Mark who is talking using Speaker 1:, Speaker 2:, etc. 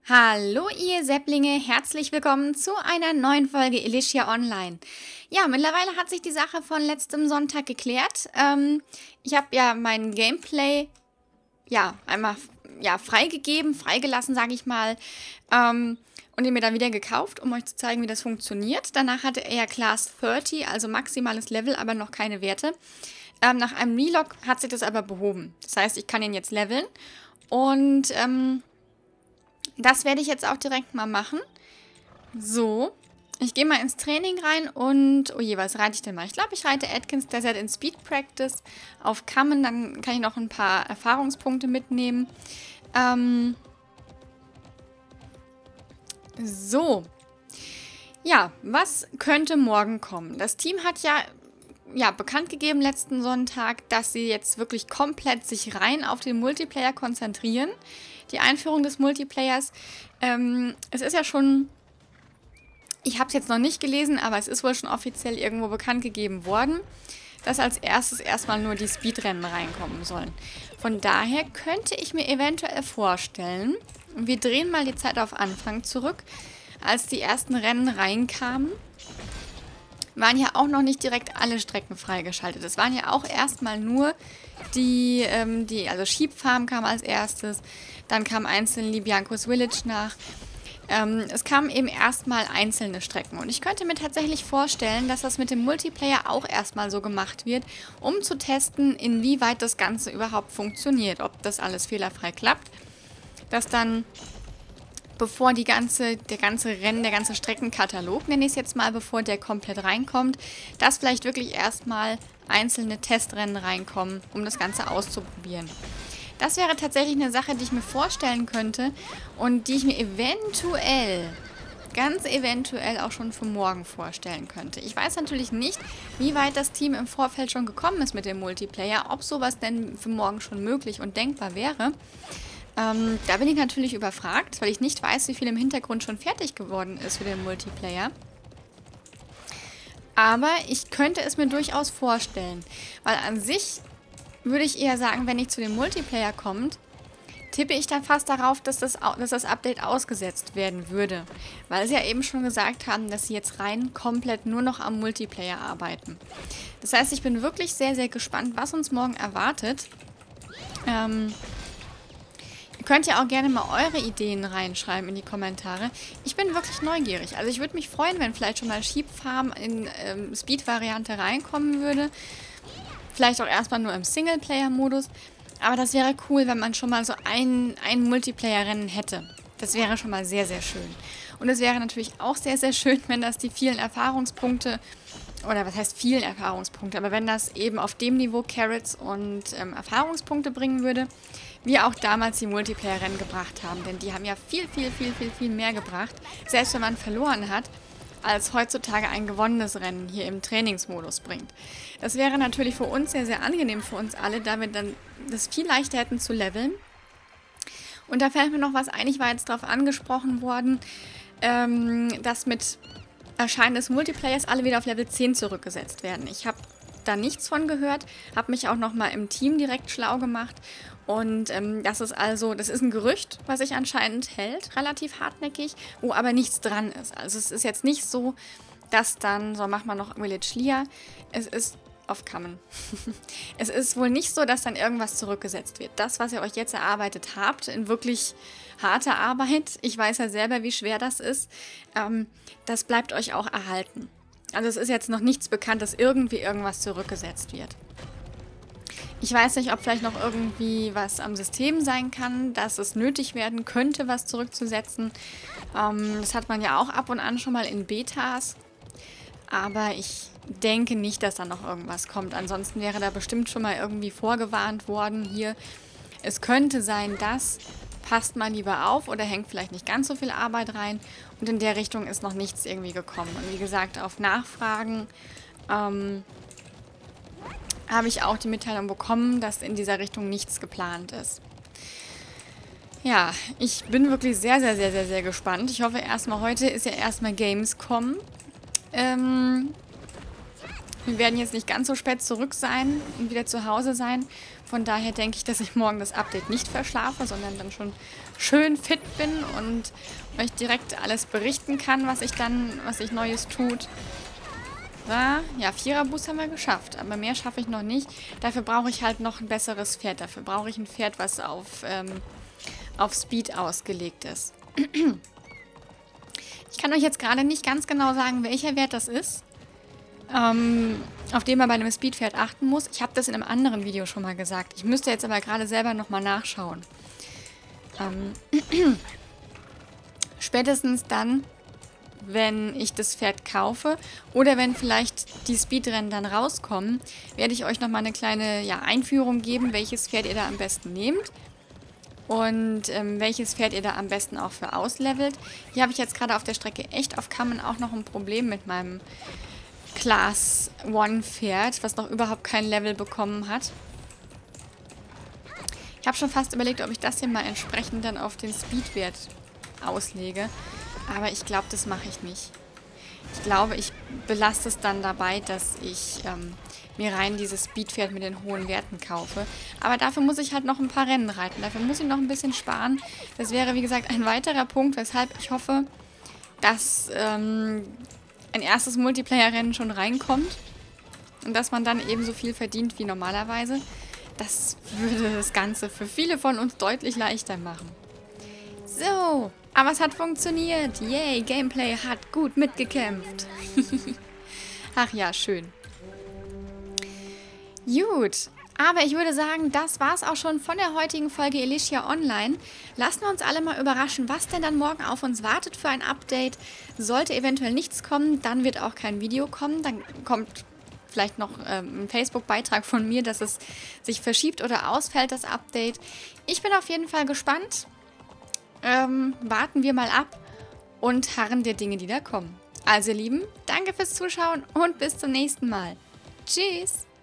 Speaker 1: Hallo ihr Sepplinge, herzlich willkommen zu einer neuen Folge Elysia Online. Ja, mittlerweile hat sich die Sache von letztem Sonntag geklärt. Ich habe ja mein Gameplay einmal freigelassen, sage ich mal. Und den mir dann wieder gekauft, um euch zu zeigen, wie das funktioniert. Danach hatte er ja Class 30, also maximales Level, aber noch keine Werte. Nach einem Relog hat sich das aber behoben. Das heißt, ich kann ihn jetzt leveln. Und das werde ich jetzt auch direkt mal machen. So, ich gehe mal ins Training rein und, oh je, was reite ich denn mal? Ich glaube, ich reite Atkins Desert in Speed Practice auf Kammen, dann kann ich noch ein paar Erfahrungspunkte mitnehmen. So, ja, was könnte morgen kommen? Das Team hat ja bekannt gegeben letzten Sonntag, dass sie jetzt wirklich komplett sich rein auf den Multiplayer konzentrieren. Die Einführung des Multiplayers. Es ist ja schon, ich habe es jetzt noch nicht gelesen, aber es ist wohl schon offiziell irgendwo bekannt gegeben worden, dass als erstes erstmal nur die Speedrennen reinkommen sollen. Von daher könnte ich mir eventuell vorstellen, wir drehen mal die Zeit auf Anfang zurück, als die ersten Rennen reinkamen, waren ja auch noch nicht direkt alle Strecken freigeschaltet. Es waren ja auch erstmal nur also Sheep Farm kam als erstes, dann kam einzeln Libiancos Village nach. Es kamen eben erstmal einzelne Strecken. Und ich könnte mir tatsächlich vorstellen, dass das mit dem Multiplayer auch erstmal so gemacht wird, um zu testen, inwieweit das Ganze überhaupt funktioniert, ob das alles fehlerfrei klappt. Dass dann, bevor der ganze Streckenkatalog, nenne ich es jetzt mal, bevor der komplett reinkommt, dass vielleicht wirklich erstmal einzelne Testrennen reinkommen, um das Ganze auszuprobieren. Das wäre tatsächlich eine Sache, die ich mir vorstellen könnte und die ich mir ganz eventuell auch schon für morgen vorstellen könnte. Ich weiß natürlich nicht, wie weit das Team im Vorfeld schon gekommen ist mit dem Multiplayer, ob sowas denn für morgen schon möglich und denkbar wäre. Da bin ich natürlich überfragt, weil ich nicht weiß, wie viel im Hintergrund schon fertig geworden ist für den Multiplayer. Aber ich könnte es mir durchaus vorstellen, weil an sich würde ich eher sagen, wenn ich zu dem Multiplayer kommt, tippe ich dann fast darauf, dass das Update ausgesetzt werden würde. Weil sie ja eben schon gesagt haben, dass sie jetzt rein komplett nur noch am Multiplayer arbeiten. Das heißt, ich bin wirklich sehr, sehr gespannt, was uns morgen erwartet. Ihr könnt ja auch gerne mal eure Ideen reinschreiben in die Kommentare. Ich bin wirklich neugierig. Also ich würde mich freuen, wenn vielleicht schon mal Sheep Farm in Speed-Variante reinkommen würde. Vielleicht auch erstmal nur im Singleplayer-Modus. Aber das wäre cool, wenn man schon mal so ein Multiplayer-Rennen hätte. Das wäre schon mal sehr, sehr schön. Und es wäre natürlich auch sehr, sehr schön, wenn das die vielen Erfahrungspunkte, oder was heißt vielen Erfahrungspunkte, aber wenn das eben auf dem Niveau Carrots und Erfahrungspunkte bringen würde, wie auch damals die Multiplayer-Rennen gebracht haben. Denn die haben ja viel, viel, viel, viel, viel mehr gebracht, selbst wenn man verloren hat, als heutzutage ein gewonnenes Rennen hier im Trainingsmodus bringt. Das wäre natürlich für uns sehr, sehr angenehm für uns alle, da wir dann das viel leichter hätten zu leveln. Und da fällt mir noch was ein, ich war jetzt darauf angesprochen worden, dass mit Erscheinen des Multiplayers alle wieder auf Level 10 zurückgesetzt werden. Ich habe da nichts von gehört, habe mich auch nochmal im Team direkt schlau gemacht und das ist ein Gerücht, was sich anscheinend hält, relativ hartnäckig, wo aber nichts dran ist. Also es ist jetzt nicht so, dass dann, so machen wir noch Village Lia, es ist auf Kammen. Es ist wohl nicht so, dass dann irgendwas zurückgesetzt wird. Das, was ihr euch jetzt erarbeitet habt, in wirklich harter Arbeit, ich weiß ja selber, wie schwer das ist, das bleibt euch auch erhalten. Also es ist jetzt noch nichts bekannt, dass irgendwie irgendwas zurückgesetzt wird. Ich weiß nicht, ob vielleicht noch irgendwie was am System sein kann, dass es nötig werden könnte, was zurückzusetzen. Das hat man ja auch ab und an schon mal in Betas. Aber ich denke nicht, dass da noch irgendwas kommt. Ansonsten wäre da bestimmt schon mal irgendwie vorgewarnt worden hier. Es könnte sein, dass, passt mal lieber auf oder hängt vielleicht nicht ganz so viel Arbeit rein. Und in der Richtung ist noch nichts irgendwie gekommen. Und wie gesagt, auf Nachfragen habe ich auch die Mitteilung bekommen, dass in dieser Richtung nichts geplant ist. Ja, ich bin wirklich sehr, sehr, sehr, sehr, sehr gespannt. Ich hoffe erstmal, heute ist ja erstmal Gamescom. Wir werden jetzt nicht ganz so spät zurück sein und wieder zu Hause sein. Von daher denke ich, dass ich morgen das Update nicht verschlafe, sondern dann schon schön fit bin und euch direkt alles berichten kann, was sich Neues tut. Ja, 4er-Boost haben wir geschafft, aber mehr schaffe ich noch nicht. Dafür brauche ich halt noch ein besseres Pferd. Dafür brauche ich ein Pferd, was auf Speed ausgelegt ist. Ich kann euch jetzt gerade nicht ganz genau sagen, welcher Wert das ist, auf den man bei einem Speedpferd achten muss. Ich habe das in einem anderen Video schon mal gesagt. Ich müsste jetzt aber gerade selber nochmal nachschauen. Spätestens dann, wenn ich das Pferd kaufe oder wenn vielleicht die Speedrennen dann rauskommen, werde ich euch nochmal eine kleine Einführung geben, welches Pferd ihr da am besten nehmt und welches Pferd ihr da am besten auch für auslevelt. Hier habe ich jetzt gerade auf der Strecke echt auf Kammen auch noch ein Problem mit meinem Class 1 Pferd, was noch überhaupt kein Level bekommen hat. Ich habe schon fast überlegt, ob ich das hier mal entsprechend dann auf den Speedwert auslege. Aber ich glaube, das mache ich nicht. Ich glaube, ich belasse es dann dabei, dass ich mir rein dieses Speedpferd mit den hohen Werten kaufe. Aber dafür muss ich halt noch ein paar Rennen reiten. Dafür muss ich noch ein bisschen sparen. Das wäre, wie gesagt, ein weiterer Punkt, weshalb ich hoffe, dass ein erstes Multiplayer-Rennen schon reinkommt. Und dass man dann ebenso viel verdient wie normalerweise. Das würde das Ganze für viele von uns deutlich leichter machen. So, aber es hat funktioniert. Yay, Gameplay hat gut mitgekämpft. Ach ja, schön. Gut, aber ich würde sagen, das war's auch schon von der heutigen Folge Alicia Online. Lassen wir uns alle mal überraschen, was denn dann morgen auf uns wartet für ein Update. Sollte eventuell nichts kommen, dann wird auch kein Video kommen. Dann kommt vielleicht noch ein Facebook-Beitrag von mir, dass es sich verschiebt oder ausfällt, das Update. Ich bin auf jeden Fall gespannt. Warten wir mal ab und harren der Dinge, die da kommen. Also ihr Lieben, danke fürs Zuschauen und bis zum nächsten Mal. Tschüss!